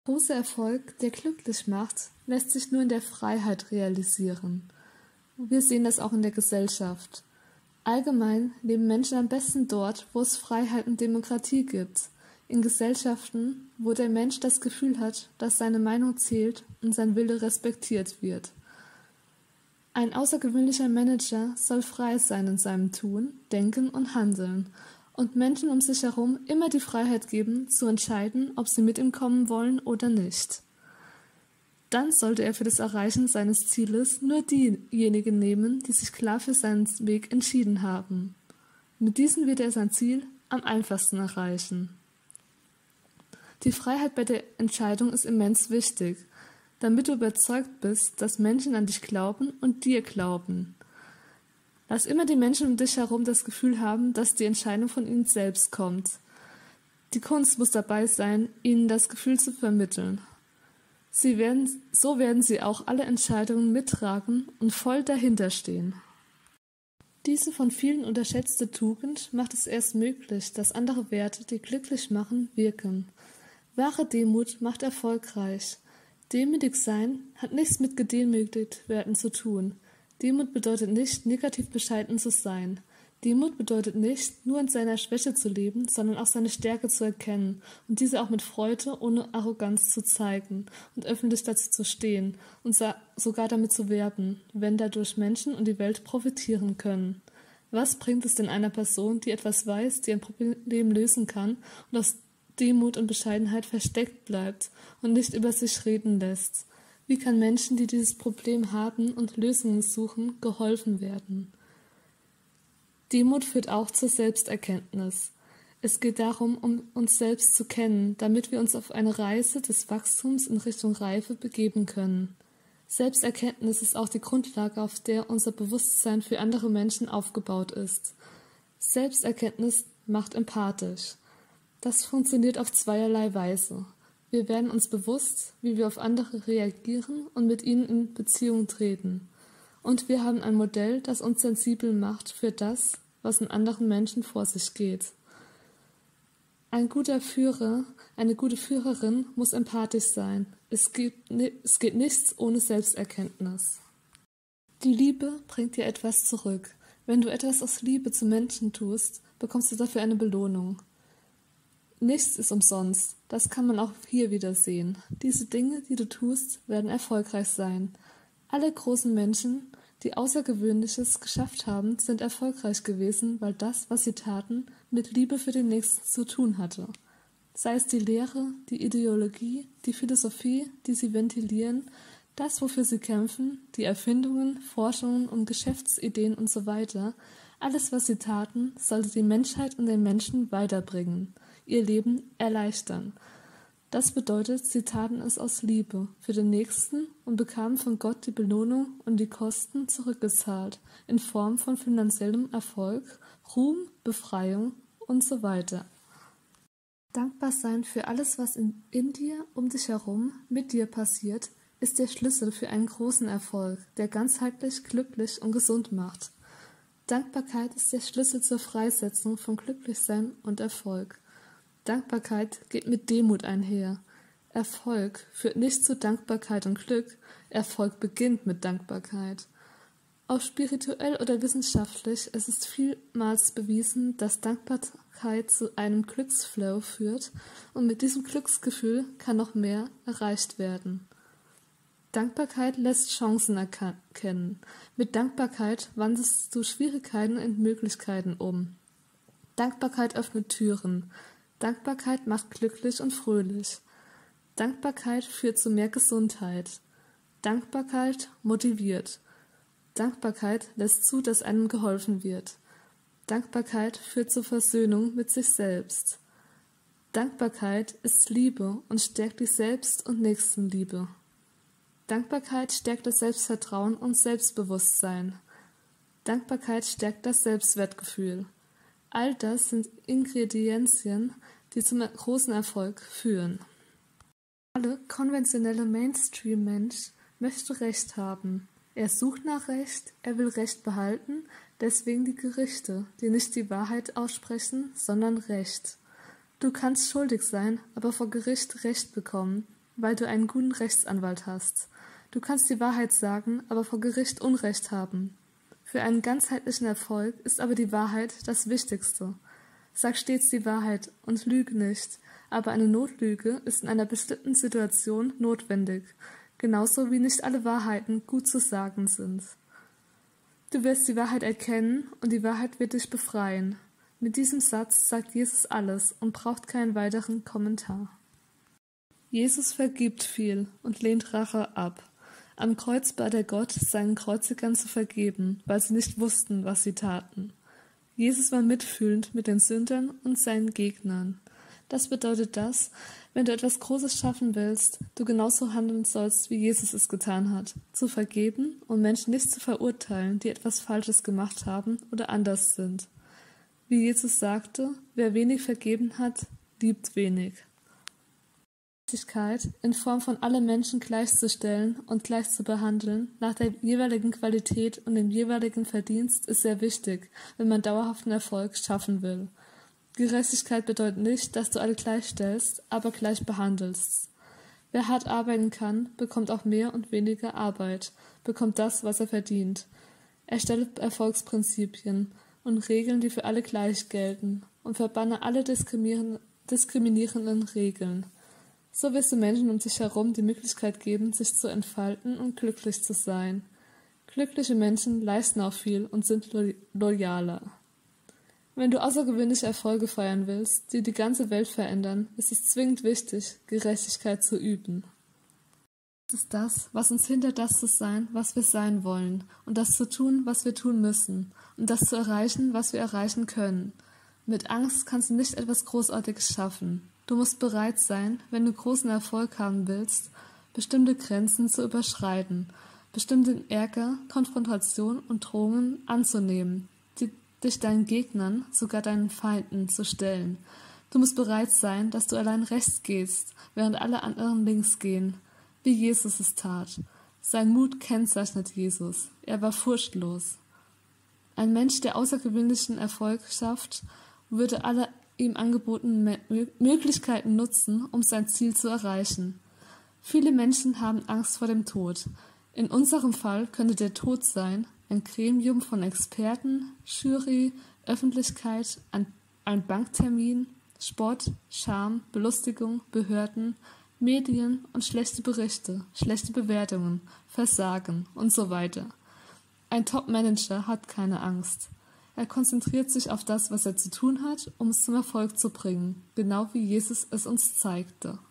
Großer Erfolg, der glücklich macht, lässt sich nur in der Freiheit realisieren. Wir sehen das auch in der Gesellschaft. Allgemein leben Menschen am besten dort, wo es Freiheit und Demokratie gibt. In Gesellschaften, wo der Mensch das Gefühl hat, dass seine Meinung zählt und sein Wille respektiert wird. Ein außergewöhnlicher Manager soll frei sein in seinem Tun, Denken und Handeln und Menschen um sich herum immer die Freiheit geben, zu entscheiden, ob sie mit ihm kommen wollen oder nicht. Dann sollte er für das Erreichen seines Zieles nur diejenigen nehmen, die sich klar für seinen Weg entschieden haben. Mit diesen wird er sein Ziel am einfachsten erreichen. Die Freiheit bei der Entscheidung ist immens wichtig, damit du überzeugt bist, dass Menschen an dich glauben und dir glauben. Lass immer die Menschen um dich herum das Gefühl haben, dass die Entscheidung von ihnen selbst kommt. Die Kunst muss dabei sein, ihnen das Gefühl zu vermitteln. So werden sie auch alle Entscheidungen mittragen und voll dahinter stehen. Diese von vielen unterschätzte Tugend macht es erst möglich, dass andere Werte, die glücklich machen, wirken. Wahre Demut macht erfolgreich. Demütig sein hat nichts mit gedemütigt werden zu tun. Demut bedeutet nicht, negativ bescheiden zu sein. Demut bedeutet nicht, nur in seiner Schwäche zu leben, sondern auch seine Stärke zu erkennen und diese auch mit Freude, ohne Arroganz zu zeigen und öffentlich dazu zu stehen und sogar damit zu werben, wenn dadurch Menschen und die Welt profitieren können. Was bringt es denn einer Person, die etwas weiß, die ein Problem lösen kann und aus Demut und Bescheidenheit versteckt bleibt und nicht über sich reden lässt? Wie kann Menschen, die dieses Problem haben und Lösungen suchen, geholfen werden? Demut führt auch zur Selbsterkenntnis. Es geht darum, um uns selbst zu kennen, damit wir uns auf eine Reise des Wachstums in Richtung Reife begeben können. Selbsterkenntnis ist auch die Grundlage, auf der unser Bewusstsein für andere Menschen aufgebaut ist. Selbsterkenntnis macht empathisch. Das funktioniert auf zweierlei Weise. Wir werden uns bewusst, wie wir auf andere reagieren und mit ihnen in Beziehung treten. Und wir haben ein Modell, das uns sensibel macht für das, was in anderen Menschen vor sich geht. Ein guter Führer, eine gute Führerin muss empathisch sein. Es geht nichts ohne Selbsterkenntnis. Die Liebe bringt dir etwas zurück. Wenn du etwas aus Liebe zu Menschen tust, bekommst du dafür eine Belohnung. Nichts ist umsonst, das kann man auch hier wieder sehen. Diese Dinge, die du tust, werden erfolgreich sein. Alle großen Menschen, die Außergewöhnliches geschafft haben, sind erfolgreich gewesen, weil das, was sie taten, mit Liebe für den Nächsten zu tun hatte. Sei es die Lehre, die Ideologie, die Philosophie, die sie ventilieren, das, wofür sie kämpfen, die Erfindungen, Forschungen und Geschäftsideen usw., alles, was sie taten, sollte die Menschheit und den Menschen weiterbringen, ihr Leben erleichtern. Das bedeutet, sie taten es aus Liebe für den Nächsten und bekamen von Gott die Belohnung und die Kosten zurückgezahlt, in Form von finanziellem Erfolg, Ruhm, Befreiung usw. Dankbar sein für alles, was in dir, um dich herum, mit dir passiert, ist der Schlüssel für einen großen Erfolg, der ganzheitlich, glücklich und gesund macht. Dankbarkeit ist der Schlüssel zur Freisetzung von Glücklichsein und Erfolg. Dankbarkeit geht mit Demut einher. Erfolg führt nicht zu Dankbarkeit und Glück, Erfolg beginnt mit Dankbarkeit. Ob spirituell oder wissenschaftlich, es ist vielmals bewiesen, dass Dankbarkeit zu einem Glücksflow führt und mit diesem Glücksgefühl kann noch mehr erreicht werden. Dankbarkeit lässt Chancen erkennen. Mit Dankbarkeit wandelst du Schwierigkeiten in Möglichkeiten um. Dankbarkeit öffnet Türen. Dankbarkeit macht glücklich und fröhlich. Dankbarkeit führt zu mehr Gesundheit. Dankbarkeit motiviert. Dankbarkeit lässt zu, dass einem geholfen wird. Dankbarkeit führt zur Versöhnung mit sich selbst. Dankbarkeit ist Liebe und stärkt die Selbst- und Nächstenliebe. Dankbarkeit stärkt das Selbstvertrauen und Selbstbewusstsein. Dankbarkeit stärkt das Selbstwertgefühl. All das sind Ingredienzien, die zum großen Erfolg führen. Alle konventionelle Mainstream-Mensch möchte Recht haben. Er sucht nach Recht, er will Recht behalten, deswegen die Gerichte, die nicht die Wahrheit aussprechen, sondern Recht. Du kannst schuldig sein, aber vor Gericht Recht bekommen. weil du einen guten Rechtsanwalt hast. Du kannst die Wahrheit sagen, aber vor Gericht Unrecht haben. Für einen ganzheitlichen Erfolg ist aber die Wahrheit das Wichtigste. Sag stets die Wahrheit und lüge nicht, aber eine Notlüge ist in einer bestimmten Situation notwendig, genauso wie nicht alle Wahrheiten gut zu sagen sind. Du wirst die Wahrheit erkennen und die Wahrheit wird dich befreien. Mit diesem Satz sagt Jesus alles und braucht keinen weiteren Kommentar. Jesus vergibt viel und lehnt Rache ab. Am Kreuz bat er Gott, seinen Kreuzigern zu vergeben, weil sie nicht wussten, was sie taten. Jesus war mitfühlend mit den Sündern und seinen Gegnern. Das bedeutet, dass, wenn du etwas Großes schaffen willst, du genauso handeln sollst, wie Jesus es getan hat, zu vergeben und Menschen nicht zu verurteilen, die etwas Falsches gemacht haben oder anders sind. Wie Jesus sagte, wer wenig vergeben hat, liebt wenig. Gerechtigkeit in Form von alle Menschen gleichzustellen und gleich zu behandeln, nach der jeweiligen Qualität und dem jeweiligen Verdienst, ist sehr wichtig, wenn man dauerhaften Erfolg schaffen will. Gerechtigkeit bedeutet nicht, dass du alle gleichstellst, aber gleich behandelst. Wer hart arbeiten kann, bekommt auch mehr und weniger Arbeit, bekommt das, was er verdient. Erstelle Erfolgsprinzipien und Regeln, die für alle gleich gelten, und verbanne alle diskriminierenden Regeln. So wirst du Menschen um dich herum die Möglichkeit geben, sich zu entfalten und glücklich zu sein. Glückliche Menschen leisten auch viel und sind loyaler. Wenn du außergewöhnliche Erfolge feiern willst, die die ganze Welt verändern, ist es zwingend wichtig, Gerechtigkeit zu üben. Es ist das, was uns hindert, das zu sein, was wir sein wollen, und das zu tun, was wir tun müssen, und das zu erreichen, was wir erreichen können. Mit Angst kannst du nicht etwas Großartiges schaffen. Du musst bereit sein, wenn du großen Erfolg haben willst, bestimmte Grenzen zu überschreiten, bestimmten Ärger, Konfrontation und Drohungen anzunehmen, dich deinen Gegnern, sogar deinen Feinden, zu stellen. Du musst bereit sein, dass du allein rechts gehst, während alle anderen links gehen, wie Jesus es tat. Sein Mut kennzeichnet Jesus. Er war furchtlos. Ein Mensch, der außergewöhnlichen Erfolg schafft, würde alle ihm angebotenen Möglichkeiten nutzen, um sein Ziel zu erreichen. Viele Menschen haben Angst vor dem Tod. In unserem Fall könnte der Tod sein, ein Gremium von Experten, Jury, Öffentlichkeit, ein Banktermin, Spott, Scham, Belustigung, Behörden, Medien und schlechte Berichte, schlechte Bewertungen, Versagen und so weiter. Ein Top-Manager hat keine Angst. Er konzentriert sich auf das, was er zu tun hat, um es zum Erfolg zu bringen, genau wie Jesus es uns zeigte.